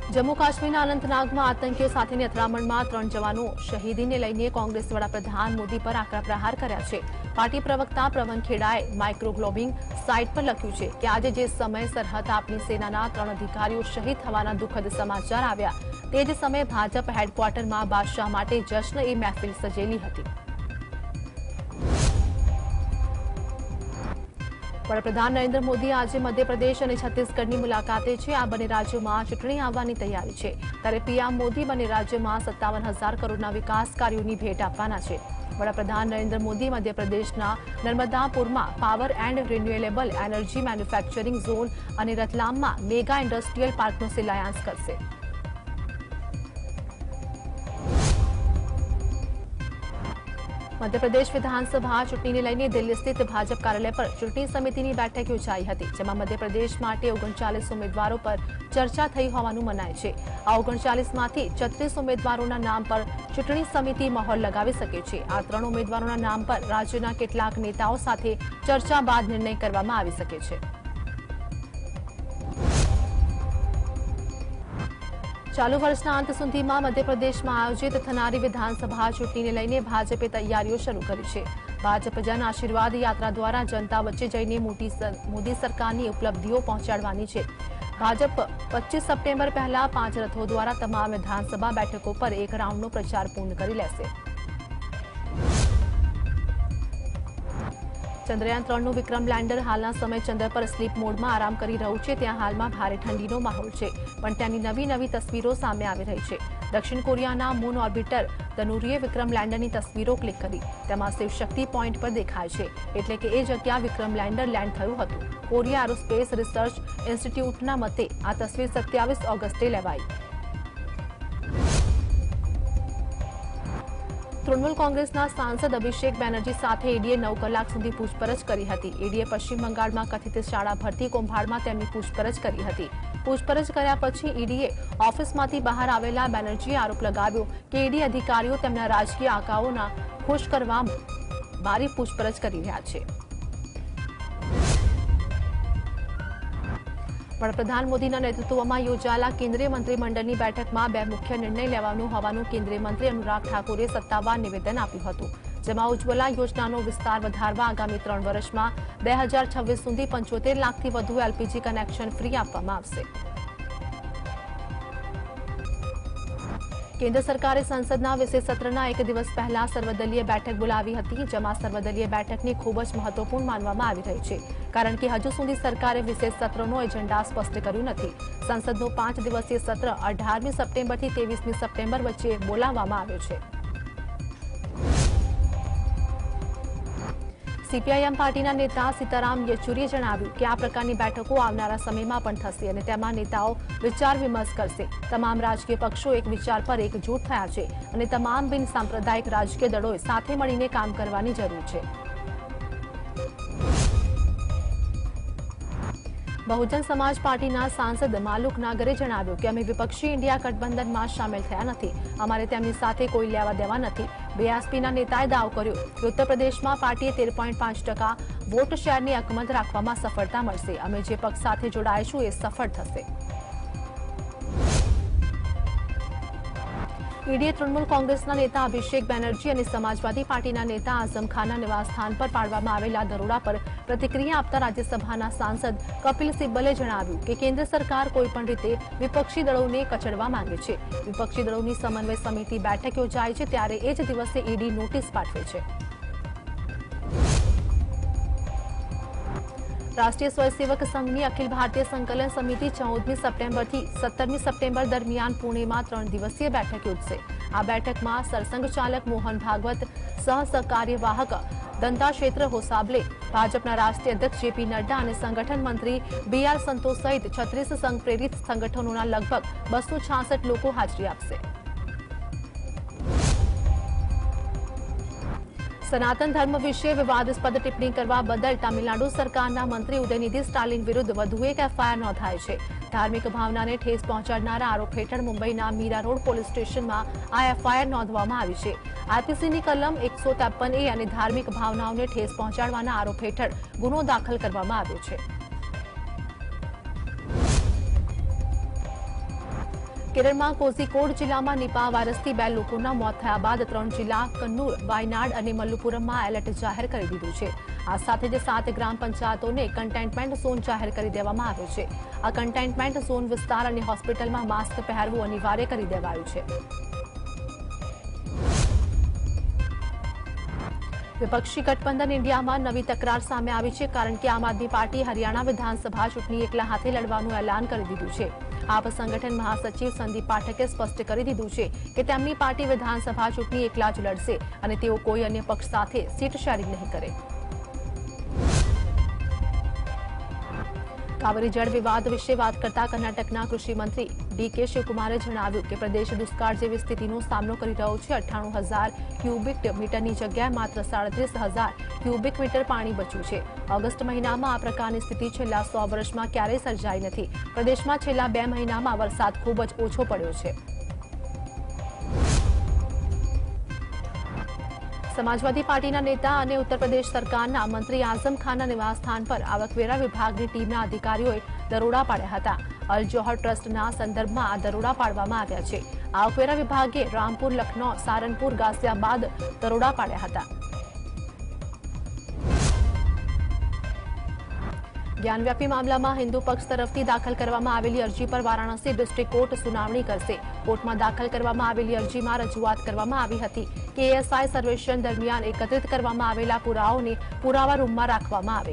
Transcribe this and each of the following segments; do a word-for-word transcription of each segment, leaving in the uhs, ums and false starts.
जम्मू काश्मीરના અનંતનાગમાં આતંકીઓ સાથેની અથડામણમાં ત્રણ જવાનો શહીદીને લઈને કોંગ્રેસ વડાપ્રધાન મોદી પર આકરા પ્રહાર કર્યા છે। પાર્ટી પ્રવક્તા પ્રવન ખેડાએ માઇક્રોગ્લોબિંગ સાઇટ પર લખ્યું છે કે આજે જે સમયે સરહદ આપની સેનાના ત્રણ અધિકારીઓ શહીદ થવાના દુઃખદ સમાચાર આવ્યા તે જ સમયે ભાજપ હેડક્વાર્ટરમાં બાદશાહ માટે જશ્ન એ મહેફિલ સજેલી હતી। वडाप्रधान नरेन्द्र मोदी आज मध्य प्रदेश और छत्तीसगढ़ की मुलाकाते छे। आ बने राज्यों में चूंटणी आववानी तैयारी है, त्यारे पीएम मोदी बने राज्यों में सत्तावन हजार करोड़ना विकास कार्यों की भेट आपवाना छे। वडाप्रधान नरेन्द्र मोदी मध्य प्रदेश नर्मदापुर में power and renewable energy manufacturing zone और रतलाम में मेगा इंडस्ट्रीयल पार्क नो शिलान्यास करशे। मध्यप्रदेश विधानसभा चूंटणी ने लईने दिल्ली स्थित भाजप कार्यालय पर चूंटणी समिति की बैठक योजाई हती, जेमां मध्यप्रदेश माटे ओगणचालीस उम्मीदवारों पर चर्चा थई होवानुं मनाय छे। आ ओगणचालीस मांथी छत्रीस उम्मीदवारों नाम पर चूंटणी समिति मोहर लगावी शके छे। आ त्रण उम्मीदवारों नाम पर राज्यना केटलाक नेताओं साथे चर्चा बाद निर्णय करवामां आवी शके छे। चालू वर्षना अंत सुधीमां मध्यप्रदेश में आयोजित थनारी विधानसभा चूंटणी ने लईने भाजपे तैयारीओ शरू करी छे। भाजप जन आशीर्वाद यात्रा द्वारा जनता वच्चे जईने मोटी सर, मोदी सरकारनी उपलब्धिओ पहोंचाडवानी छे। भाजप पच्चीस सप्टेम्बर पहला पांच रथों द्वारा तमाम विधानसभा बैठकों पर एक राउंडनो प्रचार पूर्ण करी लेशे। चंद्रयान त्रणનું विक्रम लैंडर हालना समय चंद्र पर स्लीप मोड में आराम करी રહ્યું છે। ત્યાં હાલમાં ભારે ઠંડીનો માહોલ છે, પણ ત્યાંની નવી નવી તસવીરો સામે આવી રહી છે। દક્ષિણ કોરિયાના મૂન ઓર્બિટર તનુરીએ વિક્રમ લેન્ડરની તસવીરો ક્લિક કરી, તેમાં શિવશક્તિ પોઈન્ટ પર દેખાય છે, એટલે કે એ જગ્યા વિક્રમ લેન્ડર લેન્ડ થયું હતું। કોરિયા એરોસ્પેસ રિસર્ચ ઇન્સ્ટિટ્યૂટના મતે આ તસવીર સત્યાવીસ ઓગસ્ટે લેવાઈ। तृणमूल कांग्रेसना सांसद अभिषेक बेनर्जी साथे ईडीए नौ कलाक सुधी पूछपरछ करी हती। ईडीए पश्चिम बंगाल में कथित शाळा भर्ती कौभांड में तेमनी पूछपरछ करी हती। पूछपरछ कर्या पछी ईडीए ऑफिसमांथी बहार आवेला बेनर्जीए आरोप लगाव्यो के ईडी अधिकारीओ तेमना राजकीय आकाओना खुश करवा भारी पूछपरछ करी रह्या छे। वडाप्रधान मोदीना नेतृत्वमां योजाયેલા केन्द्रीय मंत्रीमंडळनी બેઠકમાં બે મુખ્ય નિર્ણય લેવાનું હોવાનું કેન્દ્રીય મંત્રી અનુરાગ ઠાકુરે સત્તાવાર નિવેદન આપ્યું હતું, જેમાં ઉજ્જવલા યોજનાનો વિસ્તાર વધારવા આગામી ત્રણ વર્ષમાં બે હજાર છવ્વીસ સુધી પંચોતેર લાખથી વધુ એલપીજી કનેક્શન ફ્રી આપવામાં આવશે। केन्द्र सरकारे संसदना विशेष सत्रना एक दिवस पहला सर्वदलीय बैठक बोलावी हती, जेमां सर्वदलीय बैठकनी खूब ज महत्वपूर्ण मानवामां आवी रही छे, कारण के हजू सुधी सरकारे विशेष सत्रनो एजेंडा स्पष्ट कर्युं नथी। संसदनो पांच दिवसीय सत्र अठारमी सप्टेम्बर थी तेवीसमी सप्टेम्बर वच्चे बोलाववामां आव्यो छे। सीपीआईएम पार्टीना नेता सीताराम येचुरीए जणाव्युं के आ प्रकारनी बैठको आवनारा समयमां पण थशे अने तेमां नेताओ विचार विमर्श करशे। तमाम राजकीय पक्षो एक विचार पर एकजूट थया छे अने तमाम बिन सांप्रदायिक राजकीय दळोए साथे मळीने काम करवानी जरूर छे। बहुजन समाज पार्टीना सांसद मालुक नागरे जणाव्युं के अमे विपक्षी इंडिया गठबंधनमां शामिल थया नथी, अमारे तेमनी साथे कोई लेवा देवा नथी। बीएसपीना नेताए दावो कर्यो के उत्तर प्रदेशमां पार्टीए तेर पॉइंट पांच टका वोट शेरनी अकमत राखवामां सफलता मळशे। अमे जे पक्ष साथे जोडाईशुं ए सफल थशे। ईडीए तृणमूल कांग्रेसना नेता अभिषेक बेनर्जी और समाजवादी पार्टीना नेता आजम खानना निवासस्थान पर पाडवामां आवेला दरोडा पर प्रतिक्रिया आपता राज्यसभाना सांसद कपिल सिब्बले जणाव्युं के केन्द्र सरकार कोईपण रीते विपक्षी दळोने कचडवा मांगे छे। विपक्षी दळोनी समन्वय समिति बैठक योजाई छे त्यारे ए ज दिवसे ईडी नोटिस पाठवे छे। राष्ट्रीय स्वयंसेवक संघनी अखिल भारतीय संकलन समिति चौदमी सप्टेम्बर थी सत्तरमी सप्टेम्बर दरमियान पुणे में त्रण दिवसीय बैठक योजशे। आ बैठक में सरसंघ चालक मोहन भागवत, सह कार्यवाहक दंताक्षेत्र होसाबले, भाजपा राष्ट्रीय अध्यक्ष जेपी नड्डा और संगठन मंत्री बी आर संतोष सहित छत्रीस संघ प्रेरित संगठनों लगभग बसो छासठ लोग हाजरी आपशे। सनातन धर्म विषय विवादास्पद टिप्पणी करवा बदल तमिलनाडु सरकारना मंत्री उदयनिधि स्टालिन विरुद्ध वधु एक एफआईआर नोंधाई छे। धार्मिक भावनाने ठेस पहोंचाडनारा आरोप हेठळ मुंबईना मीरा रोड पोलीस स्टेशनमां आ एफआईआर नोंधवामां आवी छे। आईपीसीनी कलम एक सौ त्रेपन ए अने धार्मिक भावनाओने ठेस पहोंचाडवाना आरोप हेठळ गुनो दाखल करवामां આવ્યો છે। કેરળમાં કોઝિકોડ જિલ્લામાં નિપા વાયરસથી બે લોકોના મોત થયા બાદ ત્રણ જિલ્લા કન્નૂર, વાયનાડ અને મલ્લુપુરમમાં એલર્ટ જાહેર કરી દીધું છે। આ સાથે જ સાત ગ્રામ પંચાયતોને કન્ટેનમેન્ટ ઝોન જાહેર કરી દેવામાં આવ્યો છે। આ કન્ટેનમેન્ટ ઝોન વિસ્તાર અને હોસ્પિટલમાં માસ્ક પહેરવું અનિવાર્ય કરી દેવાયું છે। વિપક્ષી ગઠબંધન ઇન્ડિયામાં નવી તકરાર સામે આવી છે, કારણ કે આમ આદમી પાર્ટી હરિયાણા વિધાનસભા ચૂંટણી એકલા હાથે લડવાનું એલાન કરી દીધું છે। આપ સંગઠન મહાસચિવ સંદીપ પાઠકે સ્પષ્ટ કરી દીધું છે કે તેમની પાર્ટી વિધાનસભા ચૂંટણી એકલા જ લડશે અને તેઓ કોઈ અન્ય પક્ષ સાથે સીટ શેરિંગ નહીં કરે। કાવેરી જળ વિવાદ વિશે વાત કરતા કર્ણાટકના કૃષિ મંત્રી ડી કે શિવકુમારે જણાવ્યું કે પ્રદેશ દુષ્કાળ જેવી સ્થિતિનો સામનો કરી રહ્યો છે। અઠ્ઠાણું હજાર ક્યુબિક મીટરની જગ્યાએ માત્ર સાડત્રીસ હજાર ક્યુબિક મીટર પાણી બચ્યું છે। ઓગસ્ટ મહિનામાં આ પ્રકારની સ્થિતિ છેલ્લા સો વર્ષમાં ક્યારેય સર્જાઈ નથી। પ્રદેશમાં છેલ્લા બે મહિનામાં વરસાદ ખૂબ જ ઓછો પડ્યો છે। समाजवादी पार्टीना नेता અને ઉત્તર પ્રદેશ સરકારના મંત્રી આઝમ ખાનના નિવાસસ્થાન પર આવકવેરા વિભાગની ટીમના અધિકારીઓએ દરોડા પાડ્યા હતા। અલ જોહર ટ્રસ્ટના સંદર્ભમાં આ દરોડા પાડવામાં આવ્યા છે। આવકવેરા વિભાગે રામપુર, લખનૌ, સારનપુર, ગાઝિયાબાદ દરોડા પાડ્યા હતા। ज्ञानव्यापी मामलाમાં हिंदू पक्ष तरफથી दाखल કરવામાં આવેલી અરજી પર વારાણસી ડિસ્ટ્રિક્ટ કોર્ટ સુનાવણી કરશે। કોર્ટમાં દાખલ કરવામાં આવેલી અરજીમાં રજૂઆત કરવામાં આવી હતી કે એએસઆઈ સર્વેક્ષણ દરમિયાન એકત્રિત કરવામાં આવેલા પુરાવાઓને પુરાવા રૂમમાં રાખવામાં આવે।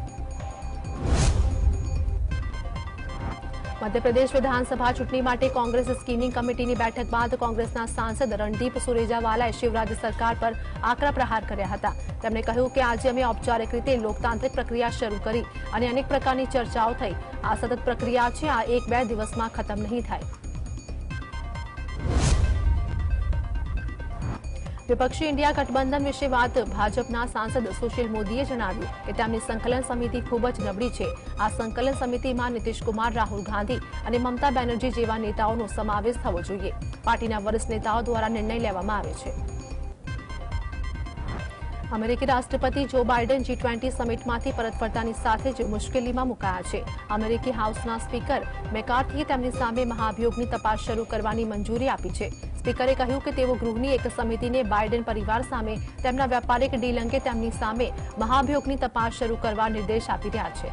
મધ્યપ્રદેશ વિધાનસભા ચૂંટણી માટે કોંગ્રેસ સ્ક્રીનિંગ કમિટીની બેઠક બાદ કોંગ્રેસના સાંસદ રણદીપ સુરેજાવાલાએ શિવરાજ સરકાર પર આકરા પ્રહાર કર્યા હતા। તેમણે કહ્યું કે આજે અમે ઔપચારિક રીતે લોકતાંત્રિક પ્રક્રિયા શરૂ કરી અને અનેક પ્રકારની ચર્ચાઓ થઈ। આ સતત પ્રક્રિયા છે, આ એક બે દિવસમાં ખતમ નહીં થાય। વિપક્ષી ઇન્ડિયા ગઠબંધન વિશે વાત ભાજપના સાંસદ સુશીલ મોદીએ જણાવ્યું કે તેમની સંકલન સમિતિ ખૂબ જ નબળી છે। આ સંકલન સમિતિમાં નીતિશ કુમાર, રાહુલ ગાંધી અને મમતા બેનર્જી જેવા નેતાઓનો સમાવેશ થવો જોઈએ। પાર્ટીના વરિષ્ઠ નેતાઓ દ્વારા નિર્ણય લેવામાં આવે છે। અમેરિકી રાષ્ટ્રપતિ જો બાઇડન જી ટ્વેન્ટી સમિટમાંથી પરત ફરતાની સાથે જ મુશ્કેલીમાં મુકાયા છે। અમેરિકી હાઉસના સ્પીકર મેકાર્થીએ તેમની સામે મહાભિયોગની તપાસ શરૂ કરવાની મંજૂરી આપી છે। સ્પીકરે કહ્યું કે તેઓ ગૃહની એક સમિતિને બાઇડન પરિવાર સામે તેમના વેપારિક ડીલ અંગે તેમની સામે મહાભિયોગની તપાસ શરૂ કરવા નિર્દેશ આપી રહ્યા છે।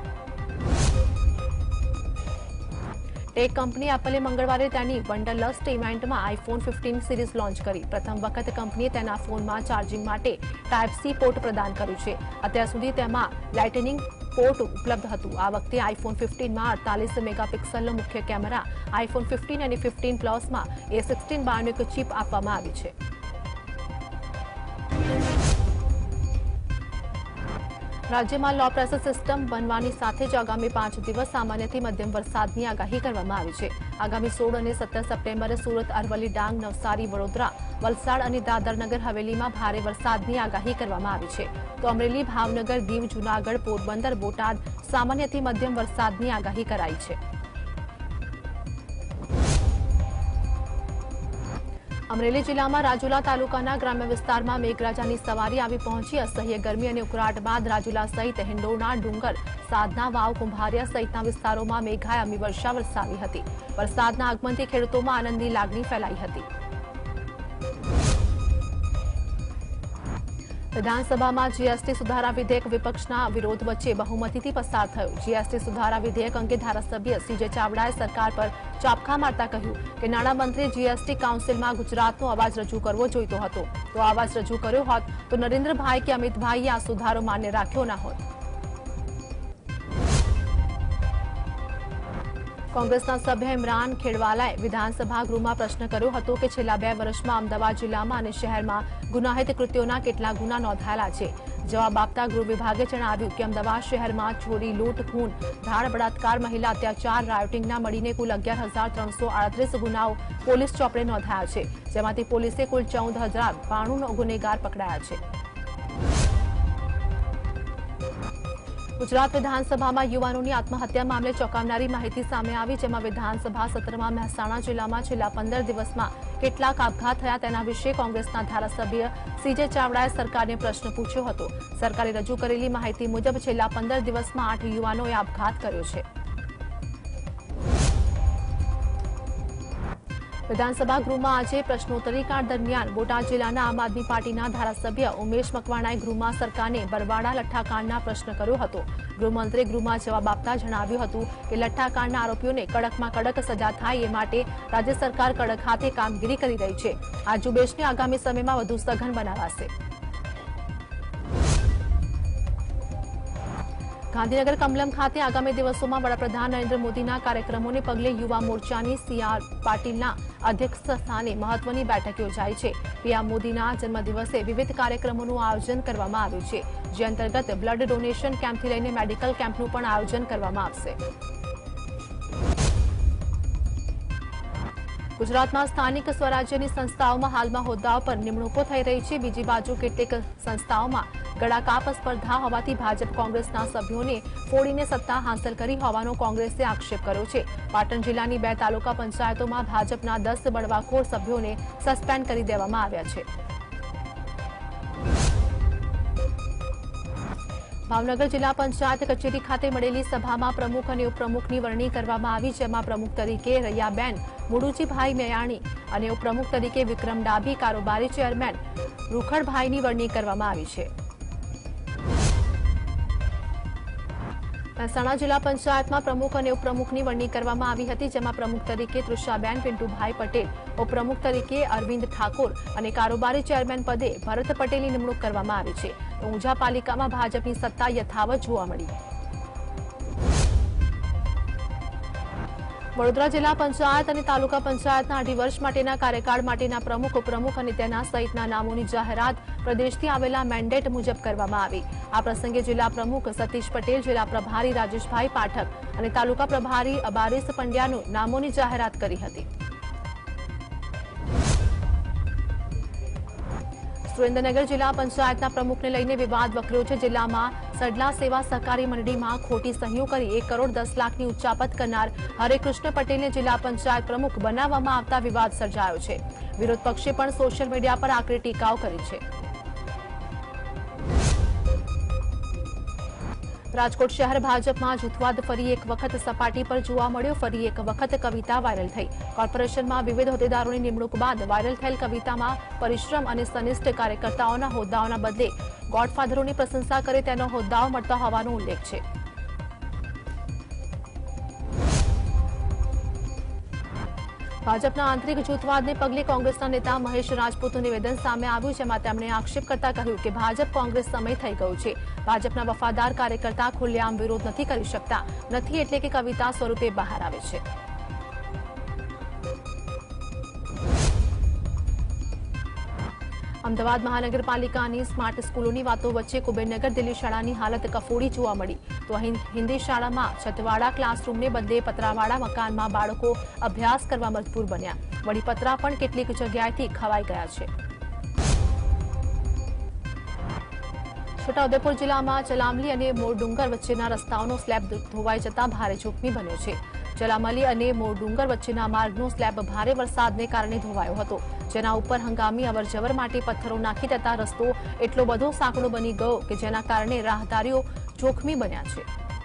ટેક કંપની એપલે મંગળવારે તેની વન્ડરલસ્ટ ઇવેન્ટમાં આઈફોન ફિફ્ટીન સિરીઝ લોન્ચ કરી। પ્રથમ વખત કંપનીએ તેના ફોનમાં ચાર્જિંગ માટે ટાઈપ સી પોર્ટ પ્રદાન કર્યું છે। અત્યાર સુધી તેમાં લાઇટનિંગ પોર્ટ ઉપલબ્ધ હતું। આ વખતે આઈફોન ફિફ્ટીનમાં અડતાલીસ મેગાપિક્સલનો મુખ્ય કેમેરા, આઈફોન ફિફ્ટીન અને ફિફ્ટીન પ્લસમાં એ સિક્સટીન બાયોનિક ચિપ આપવામાં આવી છે। રાજ્યમાં લો પ્રેશર સિસ્ટમ બનવાની સાથે જ આગામી પાંચ દિવસ સામાન્યથી મધ્યમ વરસાદની આગાહી કરવામાં આવી છે। આગામી સોળ અને સત્તર સપ્ટેમ્બરે સુરત, અરવલ્લી, ડાંગ, નવસારી, વડોદરા, વલસાડ અને દાદર નગર હવેલીમાં ભારે વરસાદની આગાહી કરવામાં આવી છે। તો અમરેલી, ભાવનગર, દીવ, જૂનાગઢ, પોરબંદર, બોટાદ સામાન્યથી મધ્યમ વરસાદની આગાહી કરાઈ છે। અમરેલી જિલ્લામાં રાજુલા તાલુકાના ગ્રામ્ય વિસ્તારમાં મેઘરાજાની સવારી આવી પહોંચી। અસહ્ય ગરમી અને ઉકળાટ બાદ રાજુલા સહિત હિંડોરણા, ડુંગર, સાધના, વાવ, કુંભારિયા સહિતના વિસ્તારોમાં મેઘાયામી વર્ષા વરસાવી હતી। વરસાદના આગમનથી ખેડૂતોમાં આનંદની લાગણી ફેલાઈ હતી। વિધાનસભામાં જીએસટી સુધારા વિધેયક વિપક્ષના વિરોધ વચ્ચે બહુમતીથી પસાર થયું। જીએસટી સુધારા વિધેયક અંગે ધારાસભ્ય સીજે ચાવડાએ સરકાર પર ચાપખા મારતા કહ્યું કે નાણામંત્રીએ જીએસટી કાઉન્સિલમાં ગુજરાતનો અવાજ રજૂ કરવો જોઈતો હતો। તો અવાજ રજૂ કર્યો હોત તો નરેન્દ્રભાઈ કે અમિતભાઈએ આ સુધારો માન્ય રાખ્યો ના હોત। કોંગ્રેસના સભ્ય ઇમરાન ખેડવાલાએ વિધાનસભા ગૃહમાં પ્રશ્ન કર્યો હતો કે છેલ્લા બે વર્ષમાં અમદાવાદ જિલ્લામાં અને શહેરમાં ગુનાહિત કૃત્યોના કેટલા ગુના નોંધાયેલા છે। જવાબ આપતા ગૃહ વિભાગે જણાવ્યું કે અમદાવાદ શહેરમાં ચોરી, લૂંટ, ખૂન, ધાડ, બળાત્કાર, મહિલા અત્યાચાર, રાયોટિંગના મળીને કુલ અગિયાર હજાર ત્રણસો આડત્રીસ ગુનાઓ પોલીસ ચોપડે નોંધાયા છે, જેમાંથી પોલીસે કુલ ચૌદ હજાર બાણું ગુનેગાર પકડાયા છે। ગુજરાત વિધાનસભામાં યુવાનોની આત્મહત્યા મામલે ચોંકાવનારી માહિતી સામે આવી, જેમાં વિધાનસભા સત્રમાં મહેસાણા જિલ્લામાં છેલ્લા પંદર દિવસમાં કેટલાક આપઘાત થયા તેના વિશે કોંગ્રેસના ધારાસભ્ય સીજે ચાવડાએ સરકારને પ્રશ્ન પૂછ્યો હતો। સરકારે રજૂ કરેલી માહિતી મુજબ છેલ્લા પંદર દિવસમાં આઠ યુવાનોએ આપઘાત કર્યો છે। વિધાનસભા ગૃહમાં આજે પ્રશ્નોત્તરીકાળ દરમિયાન બોટાદ જિલ્લાના આમ આદમી પાર્ટીના ધારાસભ્ય ઉમેશ મકવાણાએ ગૃહમાં સરકારને બરવાડા લઠ્ઠાકાંડના પ્રશ્ન કર્યો હતો। ગૃહમંત્રીએ ગૃહમાં જવાબ આપતા જણાવ્યું હતું કે લઠ્ઠાકાંડના આરોપીઓને કડકમાં કડક સજા થાય એ માટે રાજ્ય સરકાર કડક હાથે કામગીરી કરી રહી છે। આ ઝુંબેશને આગામી સમયમાં વધુ સઘન બનાવાશે। ગાંધીનગર કમલમ ખાતે આગામી દિવસોમાં વડાપ્રધાન નરેન્દ્ર મોદીના કાર્યક્રમોને પગલે યુવા મોરચાની સી આર પાટીલના અધ્યક્ષ સ્થાને મહત્વની બેઠક યોજાઈ છે। પીએમ મોદીના જન્મદિવસે વિવિધ કાર્યક્રમોનું આયોજન કરવામાં આવ્યું છે, જે અંતર્ગત બ્લડ ડોનેશન કેમ્પથી લઈને મેડિકલ કેમ્પનું પણ આયોજન કરવામાં આવશે। ગુજરાતમાં સ્થાનિક સ્વરાજ્યની સંસ્થાઓમાં હાલમાં હોદ્દાઓ પર નિમણૂકો થઈ રહી છે। બીજી બાજુ કેટલીક સંસ્થાઓમાં ગળાકાપ સ્પર્ધા હોવાથી ભાજપ કોંગ્રેસના સભ્યોને ફોડીને સત્તા હાંસલ કરી હોવાનો કોંગ્રેસે આક્ષેપ કર્યો છે। પાટણ જિલ્લાની બે તાલુકા પંચાયતોમાં ભાજપના દસ બળવાખોર સભ્યોને સસ્પેન્ડ કરી દેવામાં આવ્યા છે। ભાવનગર જિલ્લા પંચાયત કચેરી ખાતે મળેલી સભામાં પ્રમુખ અને ઉપપ્રમુખની વરણી કરવામાં આવી, જેમાં પ્રમુખ તરીકે રૈયાબેન મુડુજીભાઈ મેયાણી અને ઉપપ્રમુખ તરીકે વિક્રમ ડાભી, કારોબારી ચેરમેન રૂખડભાઈની વરણી કરવામાં આવી છે। મહેસાણા જિલ્લા પંચાયતમાં પ્રમુખ અને ઉપપ્રમુખની વરણી કરવામાં આવી હતી, જેમાં પ્રમુખ તરીકે તૃષાબેન પિન્ટુભાઈ પટેલ, ઉપપ્રમુખ તરીકે અરવિંદ ઠાકોર અને કારોબારી ચેરમેન પદે ભરત પટેલની નિમણૂક કરવામાં આવી છે। તો ઊંઝા પાલિકામાં ભાજપની સત્તા યથાવત જોવા મળી। વડોદરા જિલ્લા પંચાયત અને તાલુકા પંચાયતના અઢી વર્ષ માટેના કાર્યકાળ માટેના પ્રમુખ, ઉપપ્રમુખ અને તેના સહિતના નામોની જાહેરાત પ્રદેશથી આવેલા મેન્ડેટ મુજબ કરવામાં આવી। આ પ્રસંગે જિલ્લા પ્રમુખ સતીશ પટેલ, જિલ્લા પ્રભારી રાજેશભાઈ પાઠક અને તાલુકા પ્રભારી અબારીસ પંડ્યાનું નામોની જાહેરાત કરી હતી। સુરેન્દ્રનગર જિલ્લા પંચાયતના પ્રમુખને લઈને વિવાદ વકર્યો છે। જિલ્લામાં સડલા સેવા સહકારી મંડળીમાં ખોટી સહીઓ કરી એક કરોડ દસ લાખની ઉચ્ચાપત કરનાર હરેકૃષ્ણ પટેલને જિલ્લા પંચાયત પ્રમુખ બનાવવામાં આવતા વિવાદ સર્જાયો છે। વિરોધ પક્ષે પણ સોશિયલ મીડિયા પર આકરી ટીકાઓ કરી છે। રાજકોટ શહેર ભાજપમાં જૂથવાદ ફરી એક વખત સપાટી પર જોવા મળ્યો। ફરી એક વખત કવિતા વાયરલ થઈ। કોર્પોરેશનમાં વિવિધ હોદ્દેદારોની નિમણૂક બાદ વાયરલ થયેલ કવિતામાં પરિશ્રમ અને સનિષ્ઠ કાર્યકર્તાઓના હોદ્દાઓના બદલે ગોડફાધરોની પ્રશંસા કરે તેનો હોદ્દાઓ મળતા હોવાનો ઉલ્લેખ છે। ભાજપના આંતરિક જૂથવાદને પગલે કોંગ્રેસના નેતા મહેશ રાજપૂતનું નિવેદન સામે આવ્યું, જેમાં તેમણે આક્ષેપ કરતા કહ્યું કે ભાજપ કોંગ્રેસ સમય થઈ ગયું છે। ભાજપના વફાદાર કાર્યકર્તા ખુલ્લેઆમ વિરોધ નથી કરી શકતા, નથી એટલે કે કવિતા સ્વરૂપે બહાર આવે છે। અમદાવાદ મહાનગરપાલિકાની સ્માર્ટ સ્કૂલોની વાતો વચ્ચે કુબેરનગર દિલ્હી શાળાની હાલત કફોડી જોવા મળી। તો અહીં હિન્દી શાળામાં છતવાળા ક્લાસરૂમને બદલે પતરાવાળા મકાનમાં બાળકો અભ્યાસ કરવા મજબૂર બન્યા। વળી પતરા પણ કેટલીક જગ્યાએથી ખવાઈ ગયા છે। છોટાઉદેપુર જિલ્લામાં ચલામલી અને મોરડુંગર વચ્ચેના રસ્તાઓનો સ્લેબ ધોવાઈ જતા ભારે જોખમી બન્યો છે। ચલામલી અને મોરડુંગર વચ્ચેના માર્ગનો સ્લેબ ભારે વરસાદને કારણે ધોવાયો હતો, જેના ઉપર હંગામી અવરજવર માટે પથ્થરો નાખી દેતા રસ્તો એટલો બધો સાંકડો બની ગયો કે જેના કારણે રાહદારીઓ જોખમી બન્યા છે।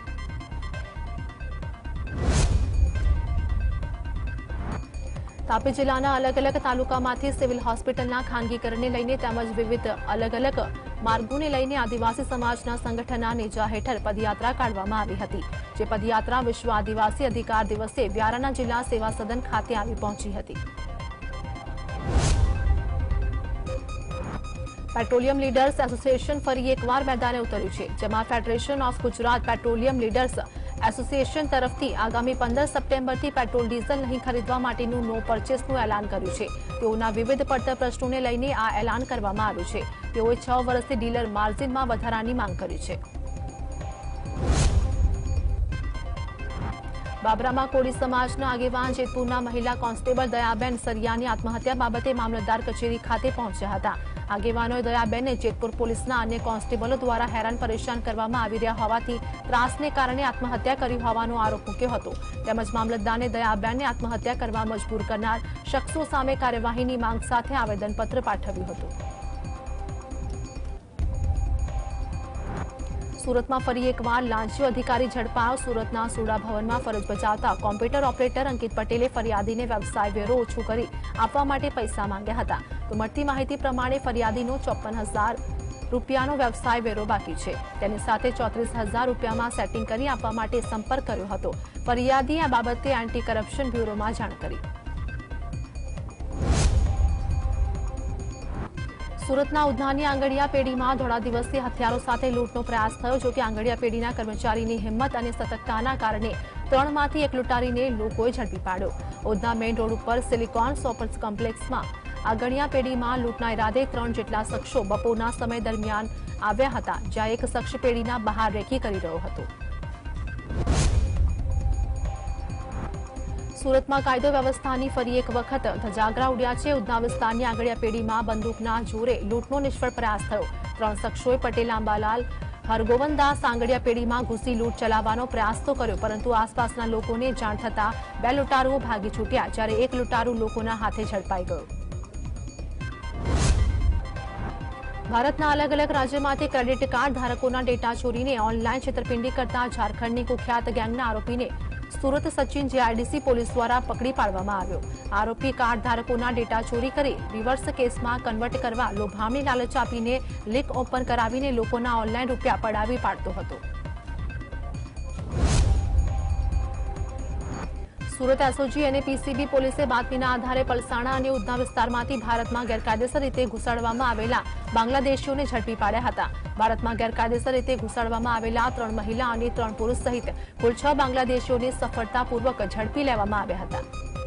તાપી જિલ્લાના અલગ અલગ તાલુકામાંથી સિવિલ હોસ્પિટલના ખાનગીકરણને લઈને તેમજ વિવિધ અલગ અલગ માર્ગોને લઈને આદિવાસી સમાજના સંગઠનના નેજા હેઠળ પદયાત્રા કાઢવામાં આવી હતી, જે પદયાત્રા વિશ્વ આદિવાસી અધિકાર દિવસે વ્યારાના જિલ્લા સેવા સદન ખાતે આવી પહોંચી હતી। પેટ્રોલિયમ લીડર્સ એસોસિએશન ફરી એકવાર મેદાને ઉતર્યું છે, જેમાં federation of Gujarat petroleum leaders association તરફથી આગામી પંદર સપ્ટેમ્બરથી પેટ્રોલ ડીઝલ નહીં ખરીદવા માટેનું નો પરચેસનું એલાન કર્યું છે। તેઓના વિવિધ પડતર પ્રશ્નોને લઈને આ એલાન કરવામાં આવ્યું છે। તેઓએ છ વર્ષથી ડીલર માર્જિનમાં વધારાની માંગ કરી છે। બાબરામાં કોળી સમાજના આગેવાન જેતપુરના મહિલા કોન્સ્ટેબલ દયાબેન સરિયાની આત્મહત્યા બાબતે મામલતદાર કચેરી ખાતે પહોંચ્યા હતા। આગેવાનોએ દયાબેનને જેતપુર પોલીસના અન્ય કોન્સ્ટેબલો દ્વારા હેરાન પરેશાન કરવામાં આવી રહ્યા હોવાથી ત્રાસને કારણે આત્મહત્યા કરી હોવાનો આરોપ મૂક્યો હતો। તેમજ મામલતદારને દયાબેનને આત્મહત્યા કરવા મજબૂર કરનાર શખ્સો સામે કાર્યવાહીની માંગ સાથે આવેદનપત્ર પાઠવ્યું હતું। સુરતમાં ફરી એકવાર લાંચિયો અધિકારી ઝડપાયો। સુરતના સુડા ભવનમાં ફરજ બજાવતા કોમ્પ્યુટર ઓપરેટર અંકિત પટેલે ફરિયાદીને વ્યવસાય વેરો ઓછો કરી આપવા માટે પૈસા માંગ્યા હતા। તો મળતી માહિતી પ્રમાણે ફરિયાદીનો ચોપન હજાર રૂપિયાનો વ્યવસાય વેરો બાકી છે। તેની સાથે ચોત્રીસ હજાર રૂપિયામાં સેટિંગ કરી આપવા માટે સંપર્ક કર્યો હતો। ફરિયાદીએ આ બાબતે એન્ટી કરપ્શન બ્યુરોમાં જાણ કરી। સુરતના ઉધનાની આંગડિયા પેઢીમાં ધોળા દિવસે હથિયારો સાથે લૂંટનો પ્રયાસ થયો। જો કે આંગડિયા પેઢીના કર્મચારીની હિંમત અને સતર્કતાના કારણે ત્રણમાંથી એક લૂંટારીને લોકોએ ઝડપી પાડ્યો। ઉધના મેઇન રોડ ઉપર સિલિકોન સોપર્સ કોમ્પ્લેક્સમાં આંગડિયા પેઢીમાં લૂંટના ઇરાદે ત્રણ જેટલા શખ્સો બપોરના સમય દરમિયાન આવ્યા હતા, જ્યાં એક શખ્સ પેઢીના બહાર રેકી કરી રહ્યો હતો। સુરતમાં કાયદો વ્યવસ્થાની ફરી એક વખત ધજાગરા ઉડ્યા છે। ઉધના વિસ્તારની આંગડિયા પેઢીમાં બંદૂકના જોરે લૂંટનો નિષ્ફળ પ્રયાસ થયો। ત્રણ શખ્સોએ પટેલ આંબાલાલ હરગોવનદાસ આંગડિયા પેઢીમાં ઘૂસી લૂંટ ચલાવવાનો પ્રયાસ તો કર્યો, પરંતુ આસપાસના લોકોને જાણ થતાં બે લૂંટારુઓ ભાગી છૂટ્યા, જ્યારે એક લૂંટારુ લોકોના હાથે ઝડપાઈ ગયો। ભારતના અલગ અલગ રાજ્યમાંથી ક્રેડિટ કાર્ડ ધારકોના ડેટા ચોરીને ઓનલાઈન છેતરપિંડી કરતા ઝારખંડની કુખ્યાત ગેંગના આરોપીને સુરત સચિન જીઆઈડીસી પોલીસ દ્વારા પકડી પાડવામાં આવ્યો। આરોપી કાર્ડ ધારકોના ડેટા ચોરી કરી રિવર્સ કેસમાં કન્વર્ટ કરવા લોભામણી લાલચ આપીને લિંક ઓપન કરાવીને લોકોના ઓનલાઈન રૂપિયા પડાવી પાડતો હતો। સુરત એસઓજી અને પીસીબી પોલીસે બાતમીના આધારે પલસાણા અને ઉધના વિસ્તારમાંથી ભારતમાં ગેરકાયદેસર રીતે ઘુસાડવામાં આવેલા બાંગ્લાદેશીઓને ઝડપી પાડ્યા હતા। ભારતમાં ગેરકાયદેસર રીતે ઘુસાડવામાં આવેલા ત્રણ મહિલા અને ત્રણ પુરુષ સહિત કુલ છ બાંગ્લાદેશીઓને સફળતાપૂર્વક ઝડપી લેવામાં આવ્યા હતા।